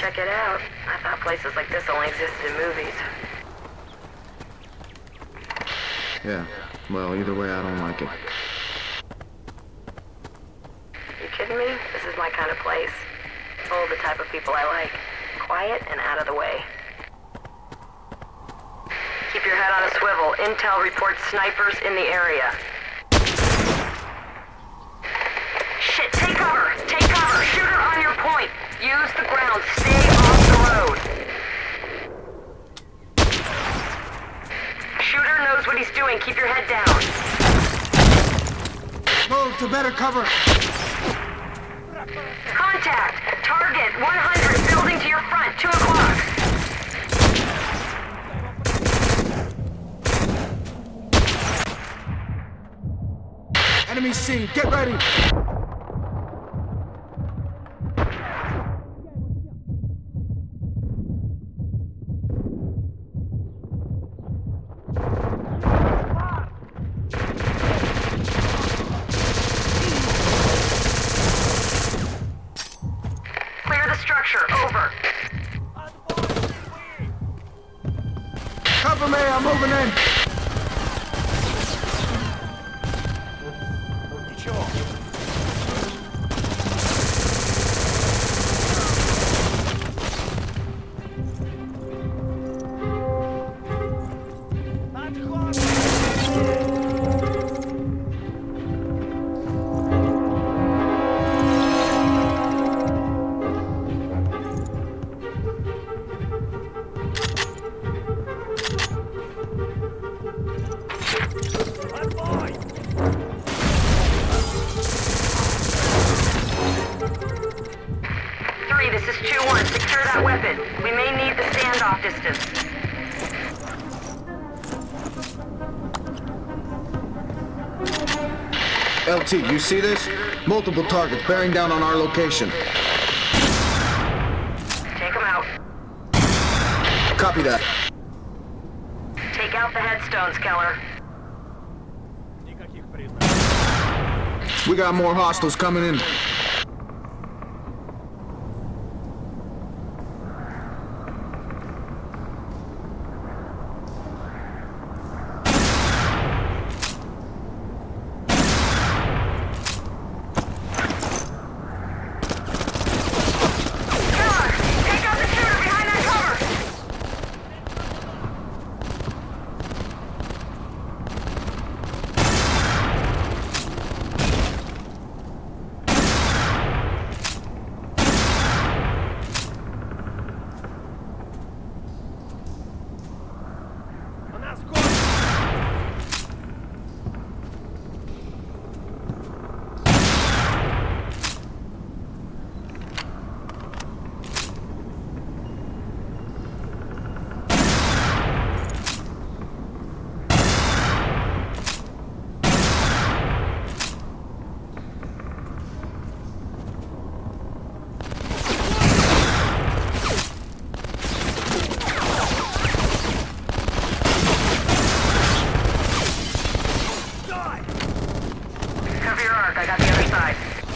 check it out. I thought places like this only existed in movies. Yeah, well, either way, I don't like it. You kidding me? This is my kind of place. Full of the type of people I like. Quiet and out of the way. Keep your head on a swivel. Intel reports snipers in the area. Shit, take cover! Take cover! Shooter on your point! Use the ground. Stay off the road. Shooter knows what he's doing. Keep your head down. Move to better cover. Contact! Target 100, building to your front, 2 o'clock. Enemy seen. Get ready. Clear the structure, over. Cover me. I'm moving in. This is 2-1. Secure that weapon. We may need the standoff distance. LT, you see this? Multiple targets bearing down on our location. Take them out. Copy that. Take out the headstones, Kellar. We got more hostiles coming in. I got the other side.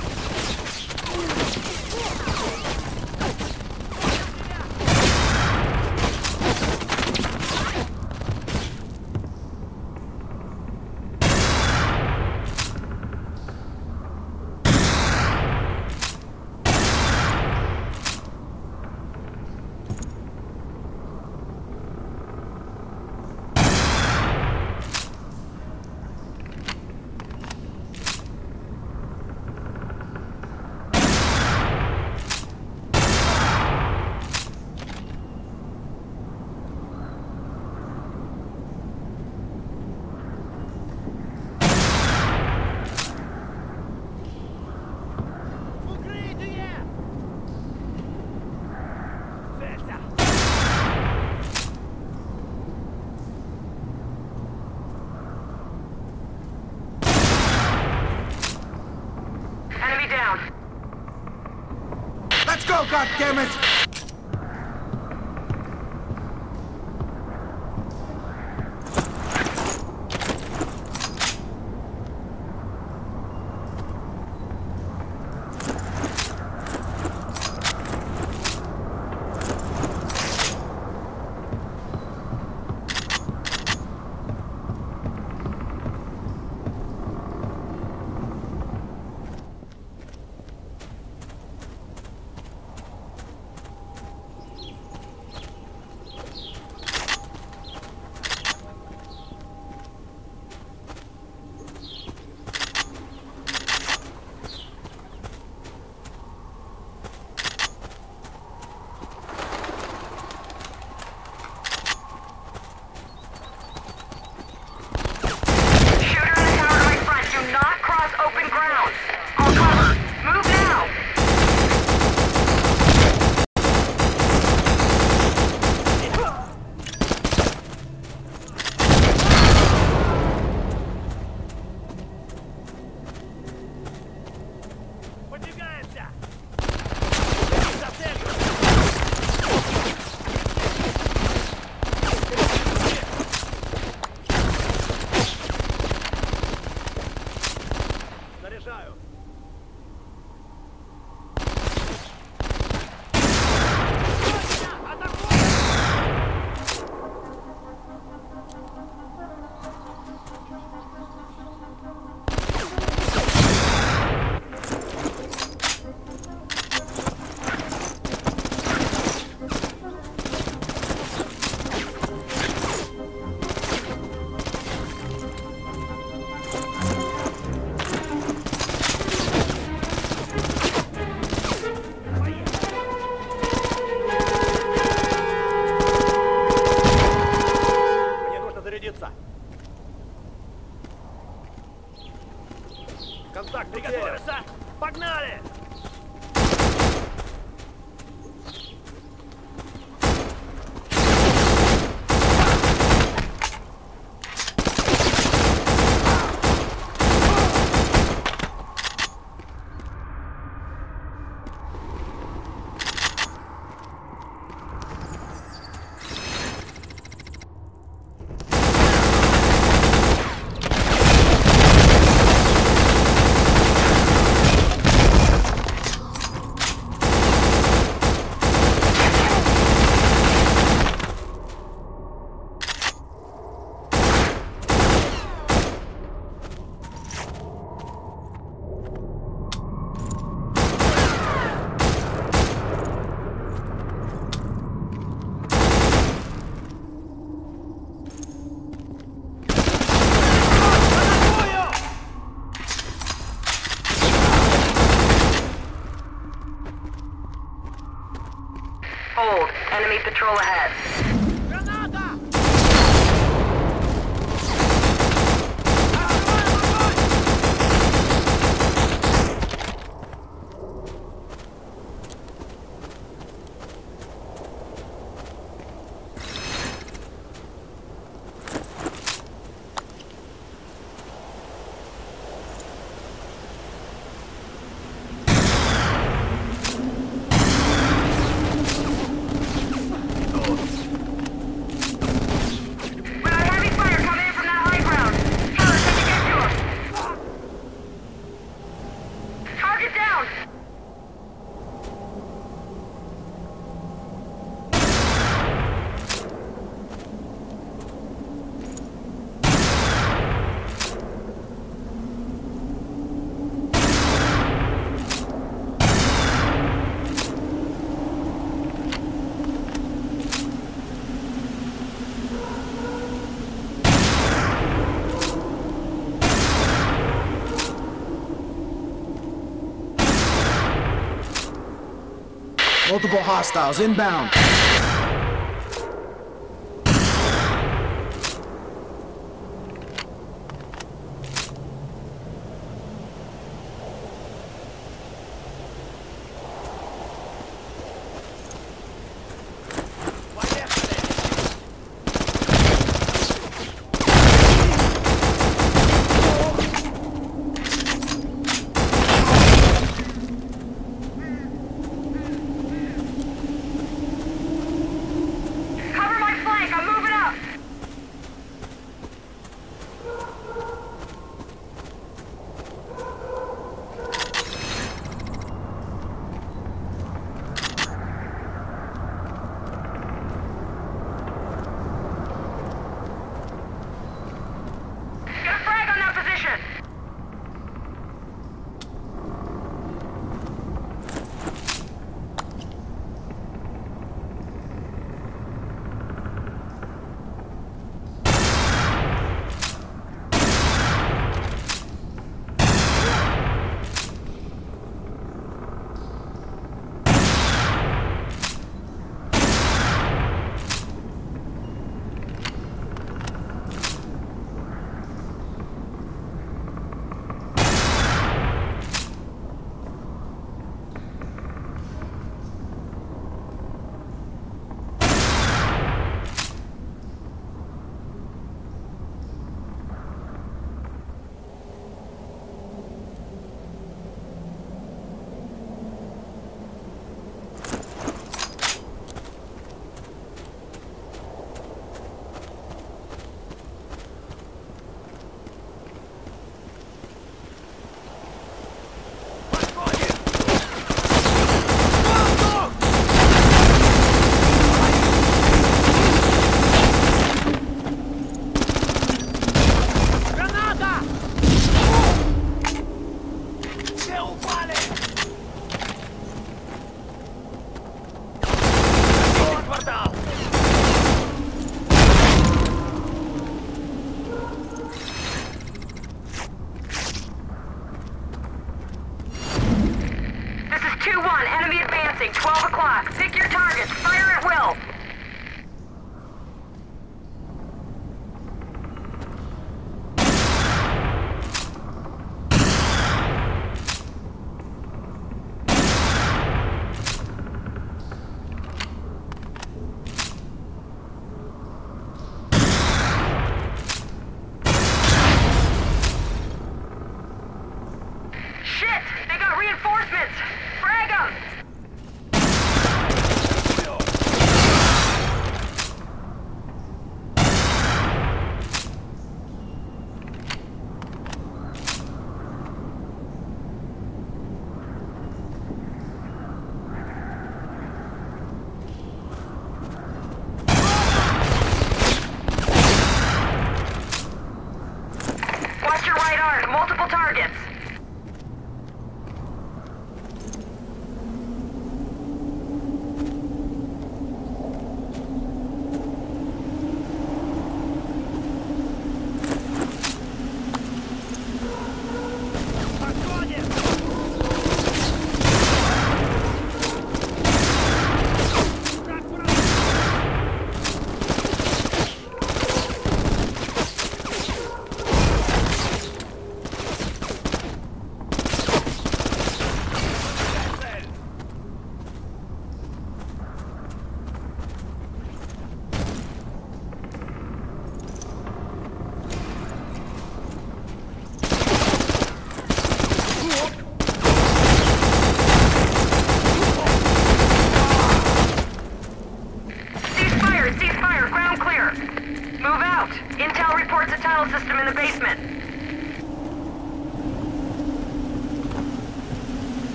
Let's go, goddammit! Hold. Enemy patrol ahead. Multiple hostiles inbound. Advancing, 12 o'clock. Pick your targets. Fire at will. Shit! They got reinforcements! Frag 'em!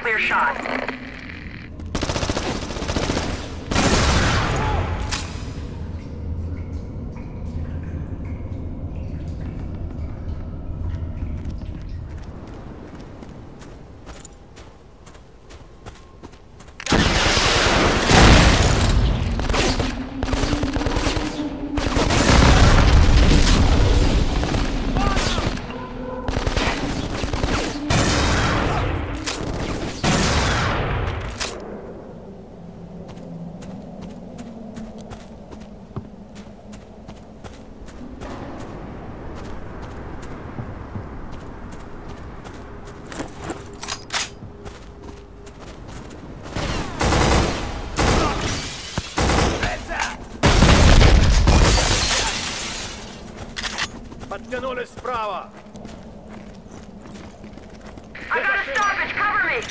clear shot. Подтянулись справа. I got a stoppage! Cover me!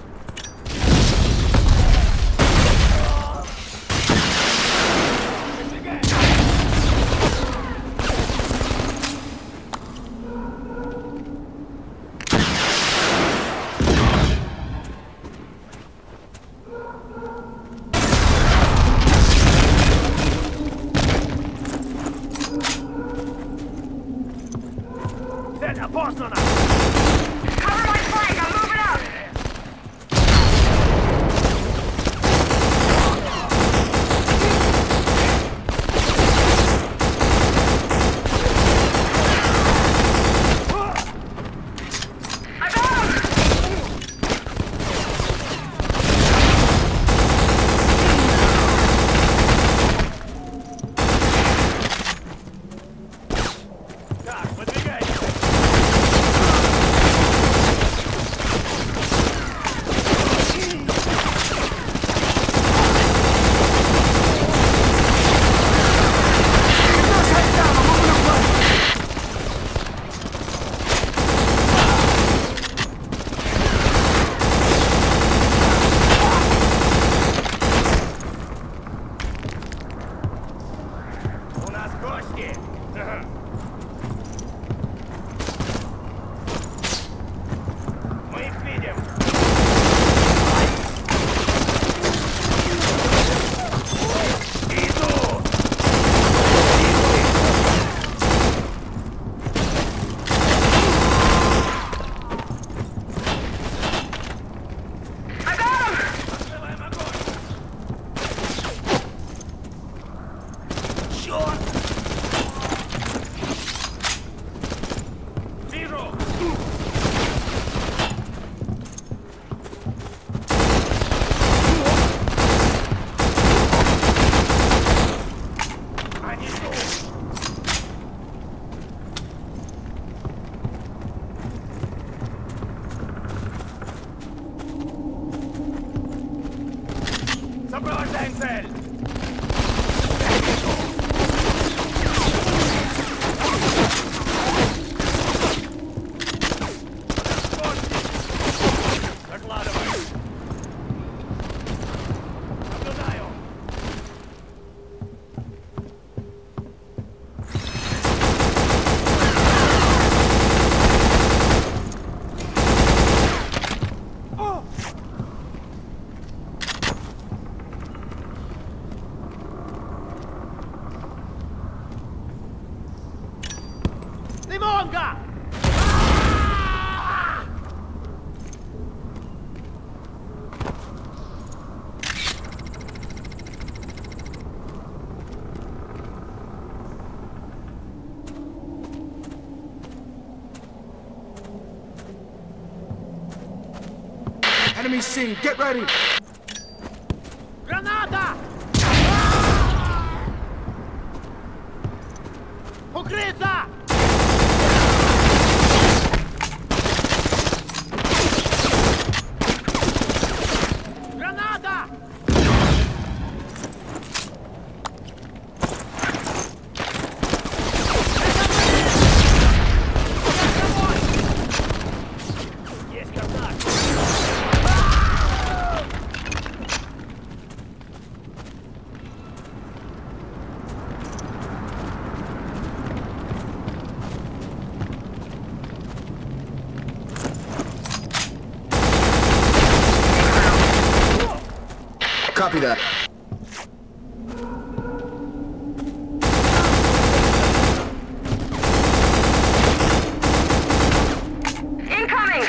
Цель опознана! Cover my flank! I'm moving up! I got him! Так, выдвигайся! У нас гости! Мы их видим! Иду! I got him! Открываем огонь! Черт! Вижу! Они тут! Сопровождаем цель! Докладывай! Наблюдаю! Лимонка! Enemy seen. Get ready. Граната! Укрыться! Граната! Есть контакт! Copy that. Incoming!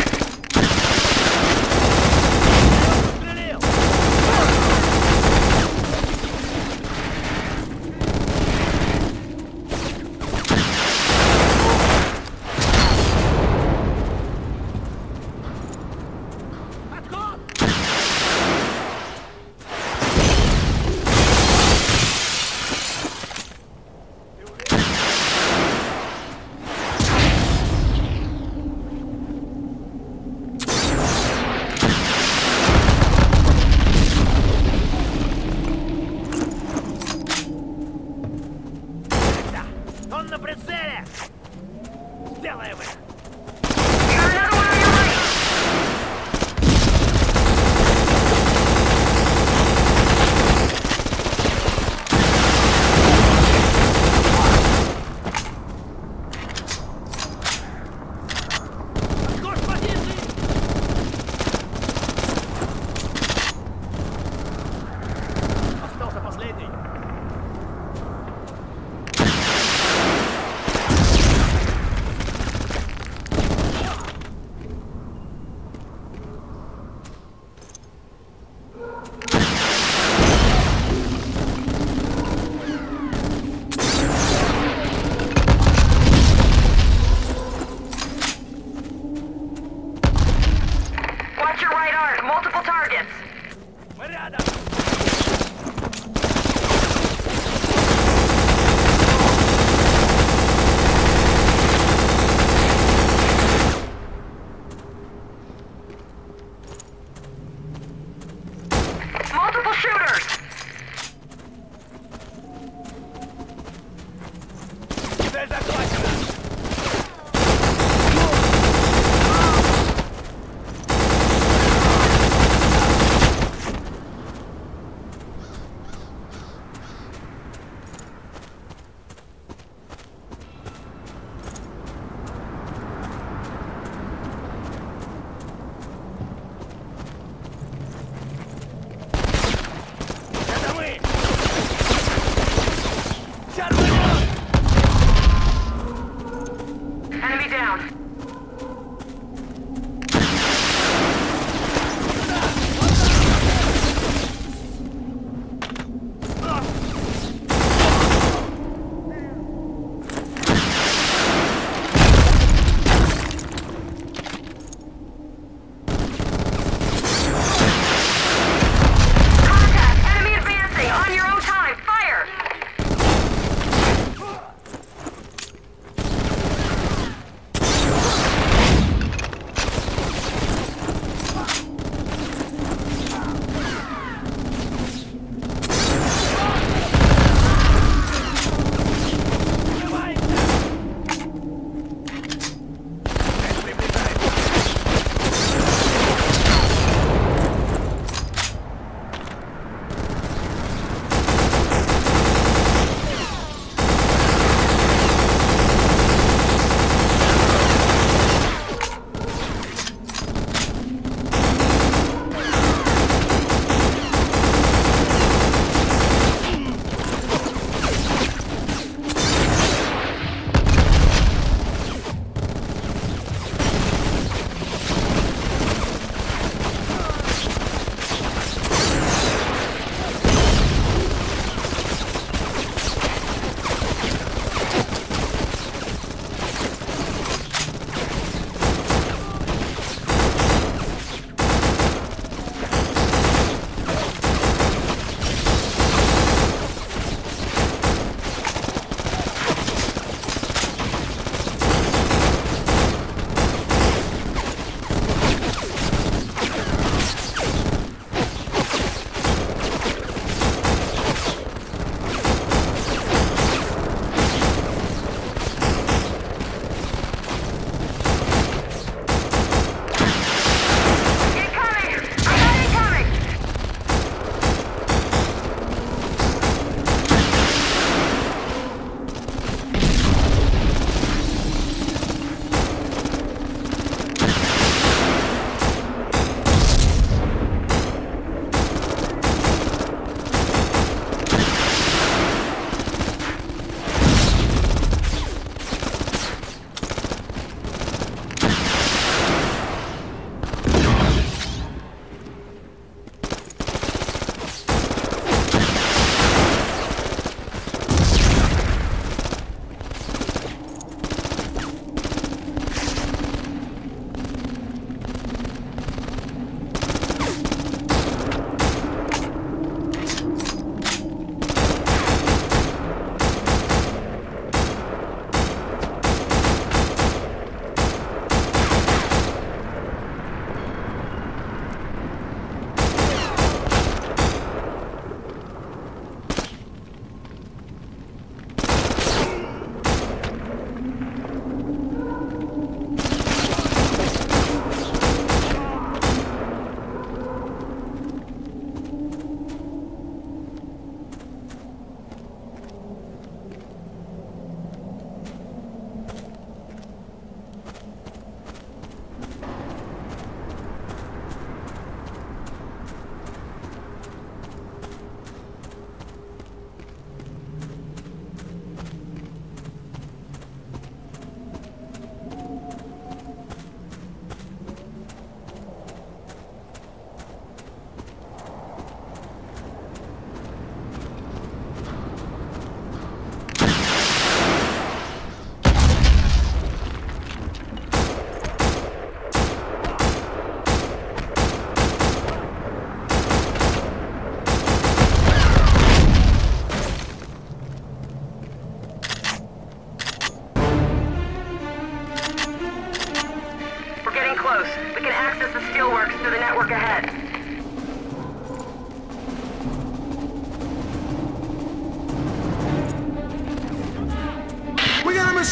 Стрелил! Отход! Он на прицеле! Сделаем их! Got another one on your right! Отход с позиции! Остался последний! Watch your right arc. Multiple targets. Мы рядом! Multiple shooters. Цель захвачена!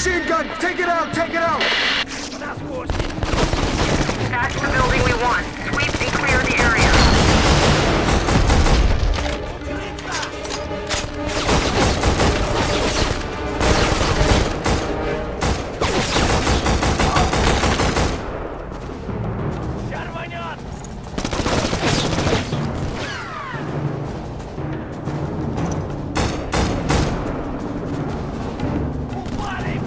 machine gun! Take it out! Take it out! That's course. That's the building we want. Sweep and clear the area. Jarvanят! Упали!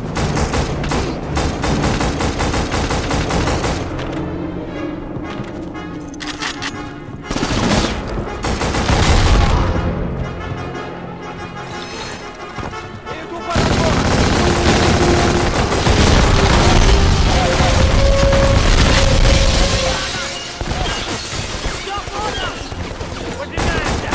Иду по дороге! Всё понял! Выдвигаемся!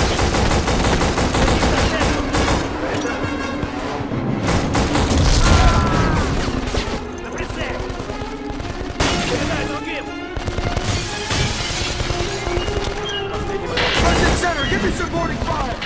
На прицеле! Передай другим! Последний выход. Front and center! Give me supporting fire!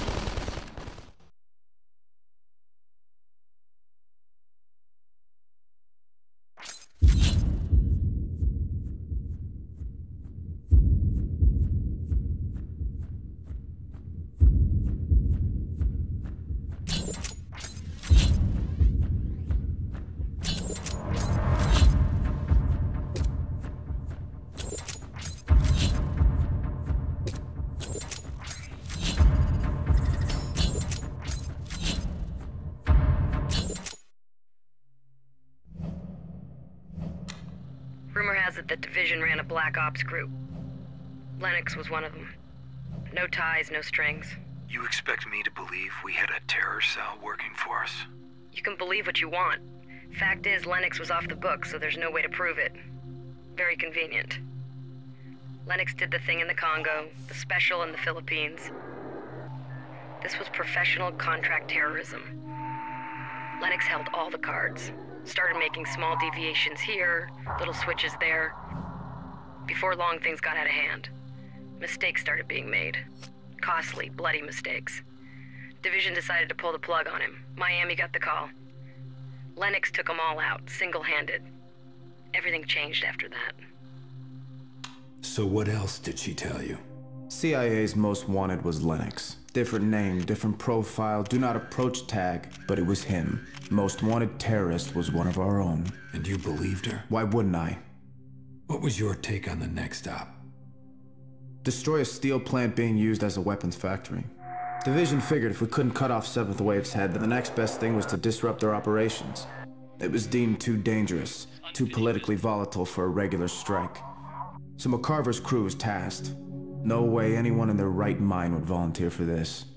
Rumor has it that Division ran a black ops group. Lennox was one of them. No ties, no strings. You expect me to believe we had a terror cell working for us? You can believe what you want. Fact is, Lennox was off the books, so there's no way to prove it. Very convenient. Lennox did the thing in the Congo, the special in the Philippines. This was professional contract terrorism. Lennox held all the cards. Started making small deviations here, little switches there. Before long, things got out of hand. Mistakes started being made. Costly, bloody mistakes. Division decided to pull the plug on him. Miami got the call. Lennox took them all out, single-handed. Everything changed after that. So what else did she tell you? CIA's most wanted was Lennox. Different name, different profile, do not approach tag, but it was him. Most wanted terrorist was one of our own. And you believed her? Why wouldn't I? What was your take on the next op? Destroy a steel plant being used as a weapons factory. Division figured if we couldn't cut off 7th Wave's head, then the next best thing was to disrupt their operations. It was deemed too dangerous, too politically volatile for a regular strike. So McCarver's crew was tasked. No way anyone in their right mind would volunteer for this.